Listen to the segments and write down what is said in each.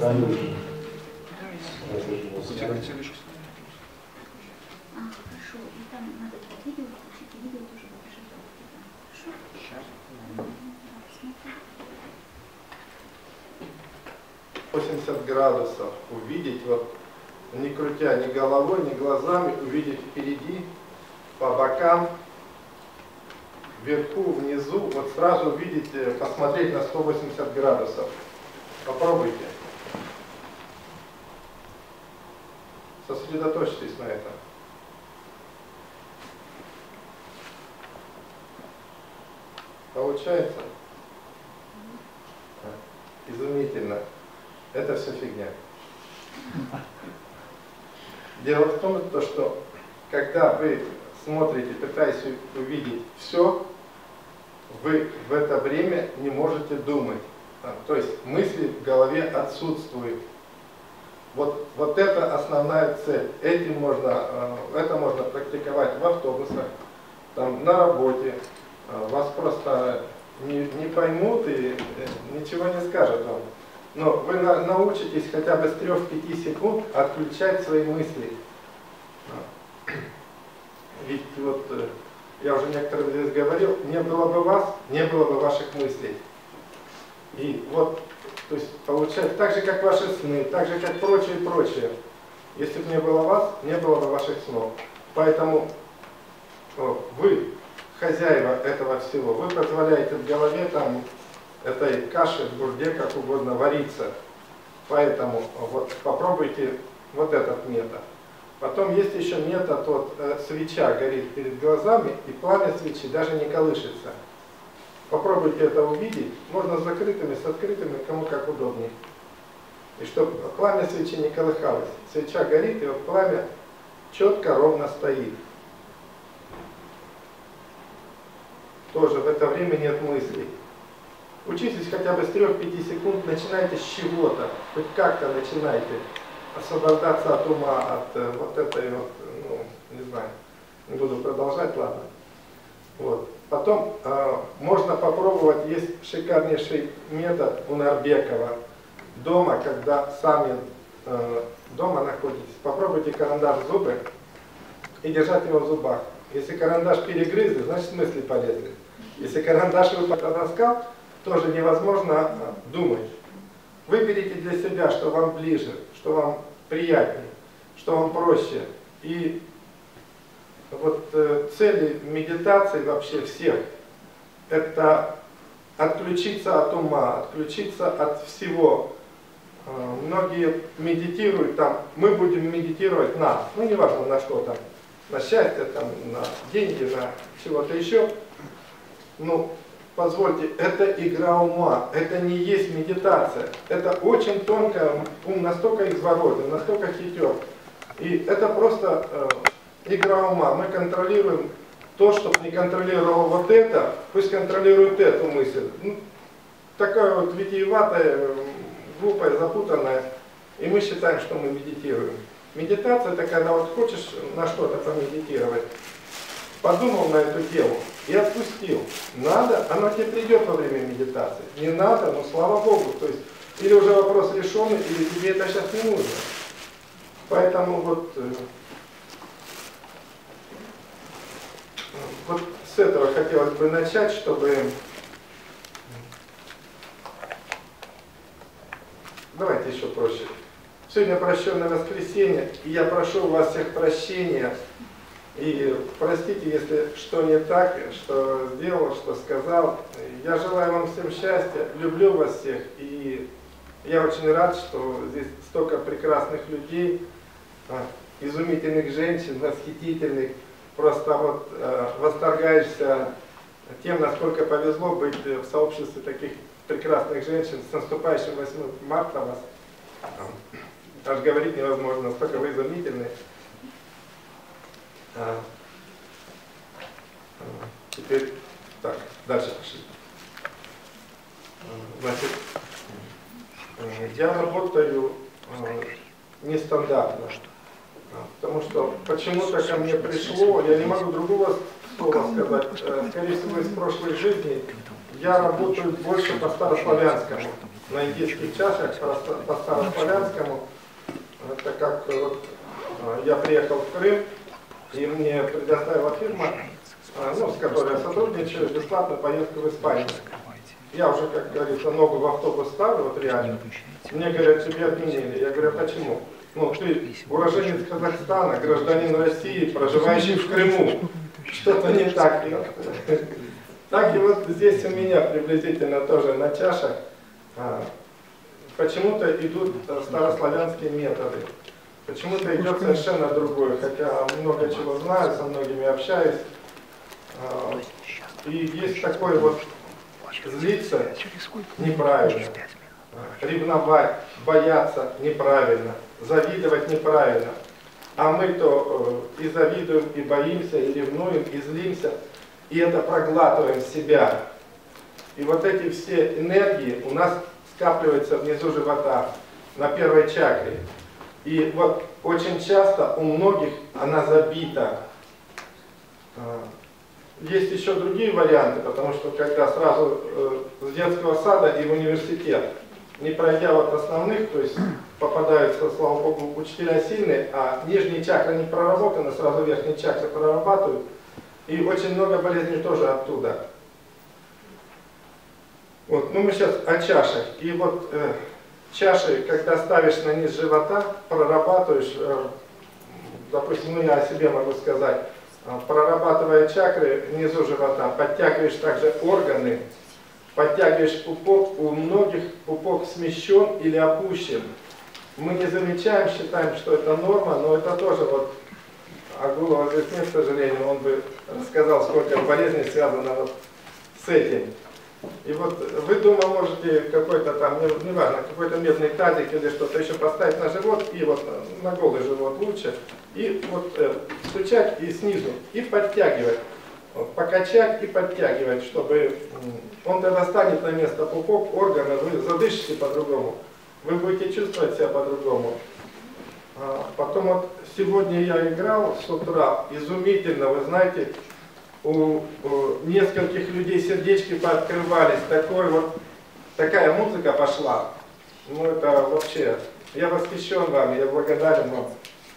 Танюши. Хорошо. И там надо видео включить, и видео тоже покажи. Хорошо? Сейчас. 80 градусов увидеть, вот не крутя ни головой, ни глазами, увидеть впереди, по бокам, вверху, внизу, вот сразу увидеть, посмотреть на 180 градусов. Попробуйте. Сосредоточьтесь на этом. Получается? Изумительно. Это все фигня. Дело в том, что когда вы смотрите, пытаетесь увидеть все, вы в это время не можете думать. То есть мысли в голове отсутствуют. Вот это основная цель. Это можно практиковать в автобусах, там, на работе. Вас просто не поймут и ничего не скажут вам. Но вы научитесь хотя бы с 3-5 секунд отключать свои мысли. Ведь вот я уже некоторым здесь говорил, не было бы вас, не было бы ваших мыслей. И вот, то есть получается, так же как ваши сны, так же как прочее, прочее. Если бы не было вас, не было бы ваших снов. Поэтому вы хозяева этого всего. Вы позволяете в голове там этой каши, бурде, как угодно, вариться. Поэтому вот попробуйте вот этот метод. Потом есть еще метод, вот свеча горит перед глазами, и пламя свечи даже не колышется. Попробуйте это увидеть. Можно с закрытыми, с открытыми, кому как удобнее. И чтобы пламя свечи не колыхалось. Свеча горит, и вот пламя четко, ровно стоит. Тоже в это время нет мыслей. Учитесь хотя бы с 3-5 секунд, начинайте с чего-то, хоть как-то начинайте освобождаться от ума, от вот этой вот, ну, не знаю, не буду продолжать, ладно. Вот. Потом можно попробовать, есть шикарнейший метод у Нарбекова. Дома, когда сами дома находитесь, попробуйте карандаш в зубы и держать его в зубах. Если карандаш перегрызли, значит мысли полезли. Если карандаш вы потаскал, тоже невозможно думать. Выберите для себя, что вам ближе, что вам приятнее, что вам проще. И вот цели медитации вообще всех – это отключиться от ума, отключиться от всего. Многие медитируют там, мы будем медитировать на, ну неважно на что там, на счастье, там, на деньги, на чего-то еще. Ну, позвольте, это игра ума, это не есть медитация. Это очень тонко, ум настолько изворотен, настолько хитер. И это просто игра ума. Мы контролируем то, чтобы не контролировал вот это, пусть контролирует эту мысль. Ну, такая вот витиеватая, глупая, запутанная. И мы считаем, что мы медитируем. Медитация – это когда вот хочешь на что-то помедитировать, подумал на эту тему и отпустил. Надо, оно тебе придет во время медитации. Не надо, но слава Богу. То есть, или уже вопрос решенный, или тебе это сейчас не нужно. Поэтому вот с этого хотелось бы начать, чтобы... Давайте еще проще. Сегодня прощенное воскресенье, и я прошу у вас всех прощения. И простите, если что не так, что сделал, что сказал. Я желаю вам всем счастья, люблю вас всех. И я очень рад, что здесь столько прекрасных людей, изумительных женщин, восхитительных. Просто вот восторгаешься тем, насколько повезло быть в сообществе таких прекрасных женщин. С наступающим 8 марта вас. Аж говорить невозможно, настолько вы изумительны. Теперь, так, дальше пошли. Значит, я работаю нестандартно, потому что почему-то ко мне пришло, я не могу другого слова сказать, скорее всего, из прошлой жизни, я работаю больше по старославянскому. на индийских чашах по старославянскому. Это как вот, я приехал в Крым, и мне предоставила фирма, ну, с которой я сотрудничаю, бесплатную поездку в Испанию. Я уже, как говорится, ногу в автобус ставлю, вот реально. Мне говорят, тебе отменили. Я говорю, почему? Ну, ты уроженец Казахстана, гражданин России, проживающий в Крыму. Что-то не так. Так и вот здесь у меня приблизительно тоже на чашах почему-то идут старославянские методы. Почему-то идет совершенно другое, хотя много чего знаю, со многими общаюсь. И есть такой вот злиться неправильно, ревновать, бояться неправильно, завидовать неправильно. А мы то и завидуем, и боимся, и ревнуем, и злимся, и это проглатываем в себя. И вот эти все энергии у нас скапливаются внизу живота, на первой чакре. И вот очень часто у многих она забита. Есть еще другие варианты, потому что когда сразу с детского сада и в университет, не пройдя вот основных, то есть попадаются, слава богу, учителя сильные, а нижние чакры не проработаны, сразу верхние чакры прорабатывают. И очень много болезней тоже оттуда. Вот, ну мы сейчас о чашах. И вот чаши, когда ставишь на низ живота, прорабатываешь, допустим, ну я о себе могу сказать, прорабатывая чакры внизу живота, подтягиваешь также органы, подтягиваешь пупок, у многих пупок смещен или опущен. Мы не замечаем, считаем, что это норма, но это тоже вот, Агулова здесь нет, к сожалению, он бы рассказал, сколько болезней связано вот с этим. И вот вы дома можете какой-то там, неважно, какой-то медный тазик или что-то еще поставить на живот, и вот на голый живот лучше, и вот стучать и снизу, и подтягивать, покачать и подтягивать, чтобы он тогда станет на место пупок, органы, вы задышите по-другому, вы будете чувствовать себя по-другому. Потом вот сегодня я играл с утра, изумительно, вы знаете, у нескольких людей сердечки пооткрывались, такая музыка пошла. Ну это вообще, я восхищен вами, я благодарен вам.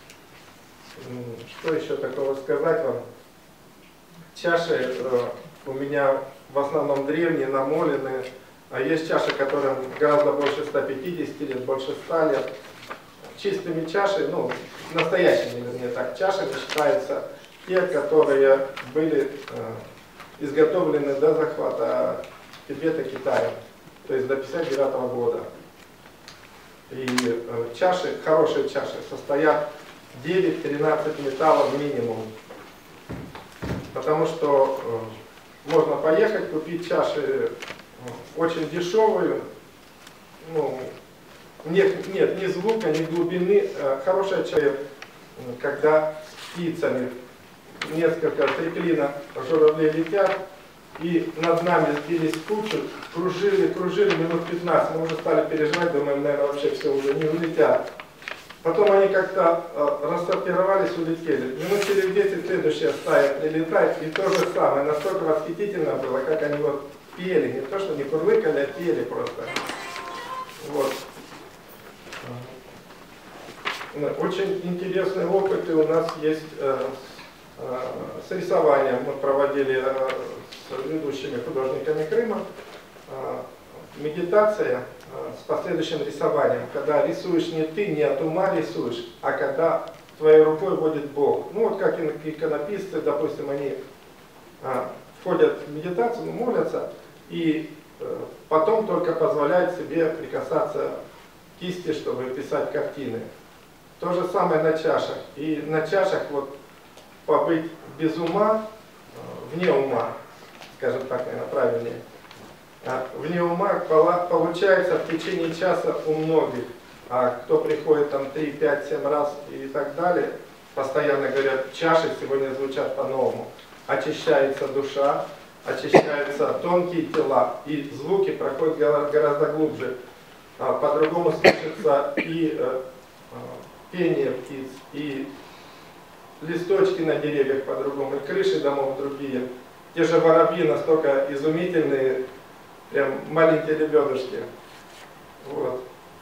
Что еще такого сказать вам? Чаши у меня в основном древние, намоленные, а есть чаши, которым гораздо больше 150 лет, больше 100 лет. Чистыми чашами, ну настоящими, вернее так, чашами считаются те, которые были изготовлены до захвата Тибета Китая, то есть до 1959 года. И чаши, хорошие чаши, состоят 9-13 металлов минимум. Потому что можно поехать, купить чаши очень дешевые, ну, нет ни звука, ни глубины. Хорошая чаша, когда с птицами, несколько триклина журавлей летят, и над нами сбились в кучу, кружили минут 15, мы уже стали переживать, думаем, наверное, вообще все уже не улетят. Потом они как-то рассортировались, улетели. Минут через 10 следующая стая прилетает, и то же самое, настолько восхитительно было, как они вот пели, не то что не курлыкали, а пели просто. Вот. Очень интересные опыты у нас есть с рисованием. Мы проводили с ведущими художниками Крыма медитация с последующим рисованием, когда рисуешь не ты, не от ума рисуешь, а когда твоей рукой водит Бог. Ну вот как иконописцы, допустим, они входят в медитацию, молятся, и потом только позволяют себе прикасаться к кисти, чтобы писать картины. То же самое на чашах. И на чашах вот побыть без ума, вне ума, скажем так, наверное, правильнее. Вне ума получается в течение часа у многих. А кто приходит там 3, 5, 7 раз и так далее, постоянно говорят, чаши сегодня звучат по-новому. Очищается душа, очищаются тонкие тела, и звуки проходят гораздо глубже. По-другому слышится и пение птиц, и листочки на деревьях по-другому, и крыши домов другие. Те же воробьи настолько изумительные, прям маленькие лебедушки. Вот.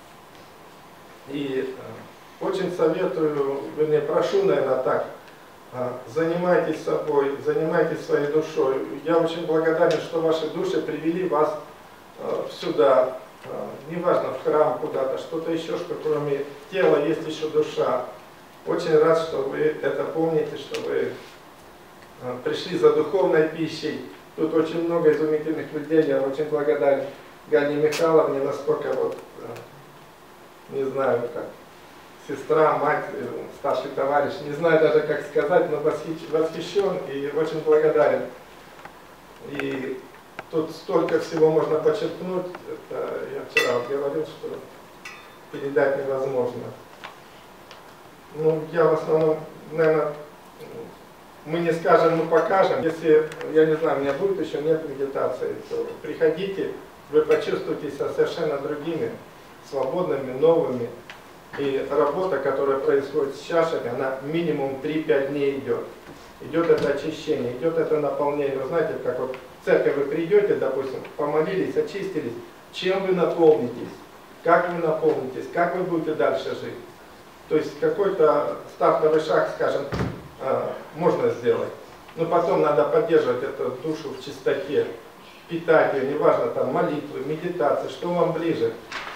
И очень советую, вернее, прошу, наверное, так, занимайтесь собой, занимайтесь своей душой. Я очень благодарен, что ваши души привели вас сюда, неважно, в храм куда-то, что-то еще, что кроме тела есть еще душа. Очень рад, что вы это помните, что вы пришли за духовной пищей. Тут очень много изумительных людей, я очень благодарен Галине Михайловне, насколько вот, не знаю, как сестра, мать, старший товарищ, не знаю даже как сказать, но восхищен и очень благодарен. И тут столько всего можно подчеркнуть, это я вчера говорил, что передать невозможно. Ну, я в основном, наверное, мы не скажем, мы покажем. Если, я не знаю, у меня будет еще нет медитации, то приходите, вы почувствуете себя совершенно другими, свободными, новыми. И работа, которая происходит с чашами, она минимум 3-5 дней идет. Идет это очищение, идет это наполнение. Вы знаете, как вот в церковь вы придете, допустим, помолились, очистились, чем вы наполнитесь, как вы наполнитесь, как вы будете дальше жить. То есть какой-то стартовый шаг, скажем, можно сделать. Но потом надо поддерживать эту душу в чистоте, питать ее, неважно, там молитвы, медитации, что вам ближе.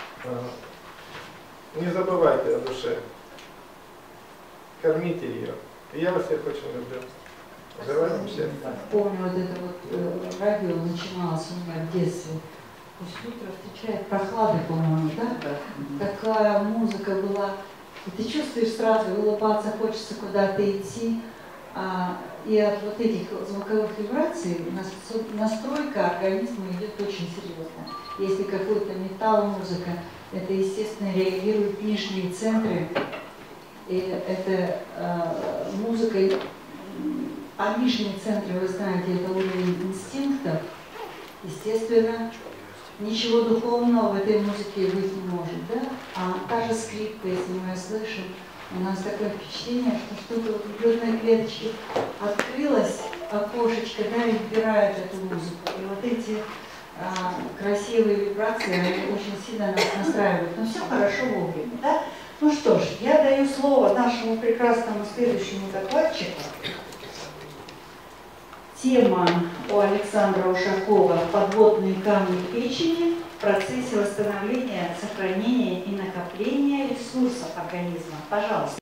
Не забывайте о душе. Кормите ее. И я вас всех очень люблю. Желаю всем. Помню, вот это вот радио начиналось у меня в детстве. Пусть утро встречает прохладой, по-моему, да? Такая музыка была. И ты чувствуешь сразу, улыбаться хочется куда-то идти. И от вот этих звуковых вибраций настройка организма идет очень серьезно. Если какой-то металл, музыка, это, естественно, реагируют нижние центры. И это музыка, а нижние центры, вы знаете, это уровень инстинктов. Естественно, ничего духовного в этой музыке быть не может, да? А та же скрипка, если мы ее слышим, у нас такое впечатление, что что-то вот в грудной клеточке открылось, окошечко, да, и вбирает эту музыку. И вот эти красивые вибрации, они очень сильно нас настраивают. Но все хорошо вовремя, да? Ну что ж, я даю слово нашему прекрасному следующему докладчику. Тема у Александра Ушакова «Подводные камни печени в процессе восстановления, сохранения и накопления ресурсов организма». Пожалуйста.